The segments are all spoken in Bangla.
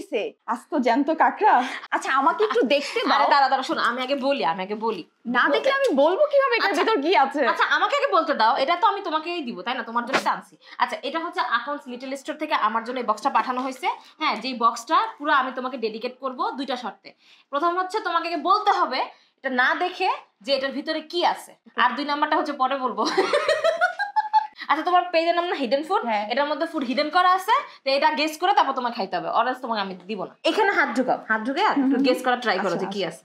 দিছে আস্ত জ্যান্ত কাকড়া। আচ্ছা আমাকে একটু দেখতে দাও। দাঁড়া শোনো, আমি আগে বলি। না দেখলে আমি বলবো কিভাবে এটার ভিতর কি আছে? আচ্ছা আমাকে আগে বলতে দাও, এটা তো আমি তোমাকেই দিব তাই না, তোমার জন্য টানছি। আচ্ছা এটা হচ্ছে আকাউন্টস লিটল স্টোর থেকে আমার জন্য এই বক্সটা পাঠানো হয়েছে। হ্যাঁ, যেই বক্সটা পুরো আমি তোমাকে ডেডিকেট করব দুইটা শর্তে। প্রথম হচ্ছে তোমাকে বলতে হবে এটা না দেখে যে এটার ভিতরে কি আছে, আর দুই নাম্বারটা হচ্ছে পরে বলবো। আচ্ছা তোমার পেজের নাম না হিডেন ফুড, এটার মধ্যে ফুড হিডেন করা আছে, তো এটা গেস করে তারপর তোমাকে খাইতে হবে, অরেঞ্জ তোমাকে আমি দিব না। এখানে হাত ঢুকাও, হাত ঢুকে একটু গেস করা ট্রাই করো যে কি আছে।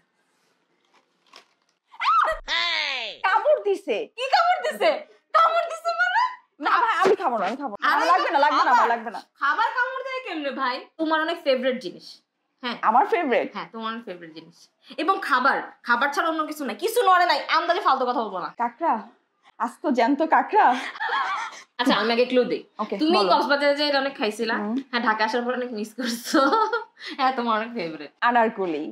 কামড় দিছে। কি কামড় দিছে? কামড় দিছে মানে? না ভাই আমি খাবো না, লাগবে না। খাবার কামড় দেয় কেমনে ভাই? তোমার অনেক ফেভারিট জিনিস। হ্যাঁ আমার ফেভারিট। হ্যাঁ তোমার অনেক ফেভারিট জিনিস, এবং খাবার ছাড়া অন্য কিছু নাই, কিছু নড়ে নাই, আন্দাজে ফালতু কথা বলবো না। কাকড়া, আস্ত জ্যান্ত কাকড়া। আচ্ছা আমি আগে ক্লু দিই। তুমি কক্সবাজারে যে অনেক খাইছিলা, হ্যাঁ ঢাকা আসার পর অনেক মিস করছো। হ্যাঁ তোমার অনেক ফেভারিট। আনারকলি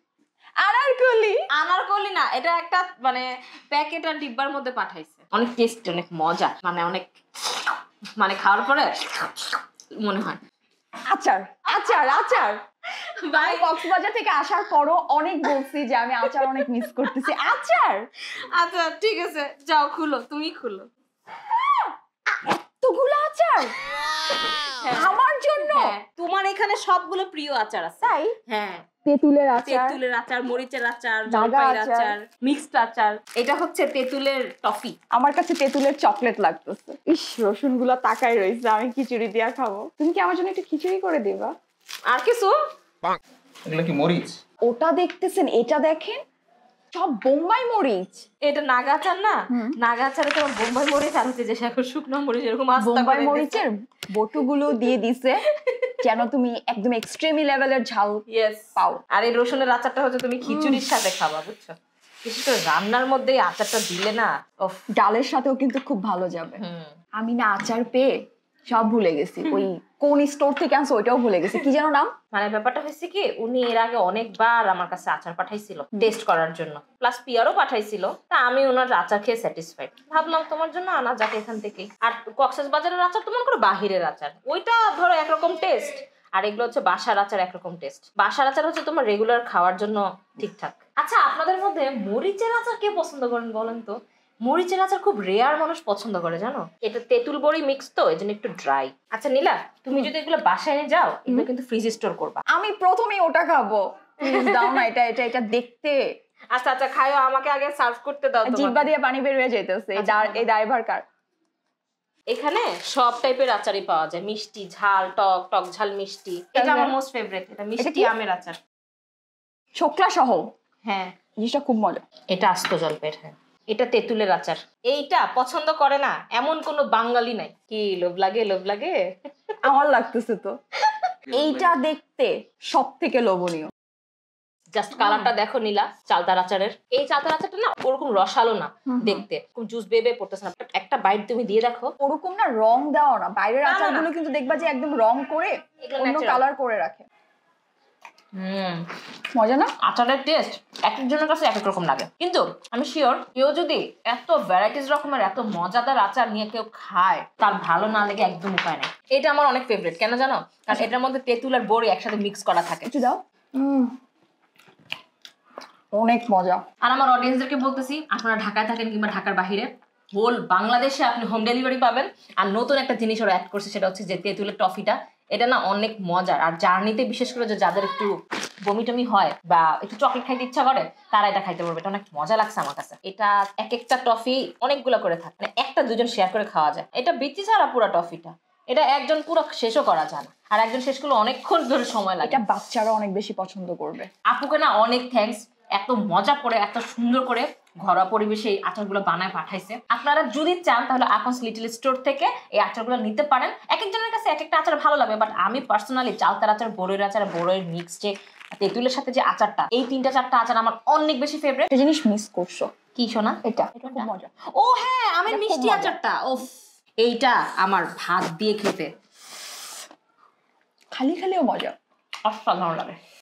না, এটা একটা মানে প্যাকেট আর ডিব্বার মধ্যে পাঠাইছে, অনেক টেস্ট, অনেক মজা, মানে খাওয়ার পরে মনে হয় আচার। ভাই কক্সবাজার থেকে আসার পরও অনেক বলছি যে আমি আচার অনেক মিস করতেছি। আচার। আচ্ছা ঠিক আছে, যাও খুলো, তুমি খুলো। এতগুলো আচার আমার জন্য? তোমার এখানে সবগুলো প্রিয় আচার আছে। তাই? হ্যাঁ, তেঁতুলের আচার, মরিচের আচার, জলপাইয়ের আচার, মিক্সড আচার। এটা হচ্ছে তেঁতুলের টফি। আমার কাছে তেঁতুলের চকলেট লাগতেছে। ইস, রসুনগুলো তাকাই রইছে, আমি খিচুড়ি দিয়া খাবো। তুমি কি আমার জন্য একটু খিচুড়ি করে দিবা? আর কিছু? এগুলো কি মরিচ? ওটা দেখতেছেন, এটা দেখেন, সব বোম্বাই মরিচ। এটা নাগা আচার না? নাগা আচারে তোমার বোম্বাই মরিচ আর হচ্ছে যে শুকনো মরিচ এরকম আস্তা বোম্বাই মরিচের বটুগুলো দিয়ে দিছে যেন তুমি একদম এক্সট্রিমি লেভেলের ঝাল পাও। আর এই রসুনের আচারটা হচ্ছে তুমি খিচুড়ির সাথে খাবা, বুঝছো? বিশেষ করে রান্নার মধ্যে আচারটা দিলে না, ডালের সাথেও কিন্তু খুব ভালো যাবে। আমি না আচার পেয়ে সব ভুলে গেছি, ওই কোন স্টোর থেকে আনছে ওইটাও ভুলে গেছি, কি যেন নাম। মানে ব্যাপারটা হয়েছে কি, উনি এর আগে অনেকবার আমার কাছে আচার পাঠাইছিল টেস্ট করার জন্য, প্লাস পিয়ারও পাঠাইছিল। তা আমি ওনার আচার খেয়ে স্যাটিসফাইড, ভাবলাম তোমার জন্য আনা যাক এখান থেকেই। আর কক্সবাজারের আচার তো মনে করো বাহিরের আচার, ওইটা ধরো একরকম টেস্ট, আর এগুলো হচ্ছে বাসার আচার একরকম টেস্ট। বাসার আচার হচ্ছে তোমার রেগুলার খাওয়ার জন্য ঠিকঠাক। আচ্ছা আপনাদের মধ্যে মরিচের আচার কে পছন্দ করেন বলেন তো? মরিচের আচার খুব রেয়ার মানুষ পছন্দ করে, জানো? এটা তেঁতুল বড়ি মিক্স তো, এই জন্য একটু ড্রাই। আচ্ছা নীলা, তুমি যদি এগুলো বাসায় নিয়ে যাও, এগুলো কিন্তু ফ্রিজ স্টোর করবা। আমি প্রথমেই ওটা খাবো, প্লিজ দাও না। এটা দেখতে। আচ্ছা খাইও, আমাকে আগে সার্ভ করতে দাও। জিহ্বা দিয়ে পানি বের হয়ে যাইতেছে, এই দায়ভার কার? এখানে সব টাইপের আচারই পাওয়া যায়, মিষ্টি, ঝাল, টক ঝাল, মিষ্টি। এটা আমার মোস্ট ফেভারিট, এটা মিষ্টি আমের আচার, শোকলা সহ। হ্যাঁ জিনিসটা খুব মজা। এটা আস্ত জলপাইয়ের। হ্যাঁ, এটা তেঁতুলের আচার। এইটা পছন্দ করে না এমন কোনো বাঙালি নাই। কি লোভ লাগে? আমার লাগতেছে তো। এইটা দেখতে সব থেকে লোভনীয়। জাস্ট কালারটা দেখো নীলা, চালতার আচারের। এই চালতার আচারটা না ওরকম রসালো না দেখতে, জুস বেবে পড়তেছে না। একটা বাইট তুমি দিয়ে দেখো, ওরকম না রং দেওয়া না। বাইরের আচারগুলো কিন্তু দেখবা যে একদম রং করে অন্য কালার করে রাখে। মজা না? আচারের টেস্ট এক একজনের কাছে এক এক রকম লাগে, কিন্তু আমি শিওর কেউ যদি এত ভ্যারাইটিস রকমের এত মজাদার আচার নিয়ে কেউ খায়, তার ভালো না লেগে একদম উপায় নেই। এটা আমার অনেক ফেভারিট, কেন জানো? কারণ এটার মধ্যে তেঁতুল আর বড়ি একসাথে মিক্স করা থাকে। একটু দাও। অনেক মজা। আর আমার অডিয়েন্সদেরকে বলতেছি, আপনারা ঢাকায় থাকেন কিংবা ঢাকার বাহিরে, হোল বাংলাদেশে আপনি হোম ডেলিভারি পাবেন। আর নতুন একটা জিনিস ওরা অ্যাড করছে, সেটা হচ্ছে যে তেঁতুলের টফিটা। এটা না অনেক মজার, আর জার্নিতে বিশেষ করে যাদের একটু বমি টমি হয় বা একটু চকলেট খাইতে ইচ্ছা করে, তারা এটা খাইতে পারবে। এটা অনেক মজা লাগছে আমার কাছে। এটা এক একটা টফি অনেকগুলো করে থাকে, মানে একটা দুজন শেয়ার করে খাওয়া যায়। এটা বিচি ছাড়া পুরো টফিটা, এটা একজন পুরো শেষও করা যায় না, আর একজন শেষ করলে অনেকক্ষণ ধরে সময় লাগে। এটা বাচ্চারা অনেক বেশি পছন্দ করবে। আপুকে না অনেক থ্যাঙ্কস, এত মজা করে এত সুন্দর করে ঘরোয়া পরিবেশে এই আচারগুলো বানায় পাঠাইছে। আপনারা যদি চান তাহলে আকাউন্টস লিটল স্টোর থেকে এই আচারগুলো নিতে পারেন। এক একজনের কাছে এক একটা আচার ভালো লাগবে, বাট আমি পার্সোনালি চালতার আচার, বড়ইয়ের আচার, বড়ইয়ের মিক্সড, তেঁতুলের সাথে যে আচারটা, এই 3-4টা আচার আমার অনেক বেশি ফেভারিট। একটা জিনিস মিস করছো। কি শোনা? এটা খুব মজা। ও হ্যাঁ, আমের মিষ্টি আচারটা, ওফ, এইটা আমার ভাত দিয়ে খেতে খালিও মজা, অসাধারণ লাগে।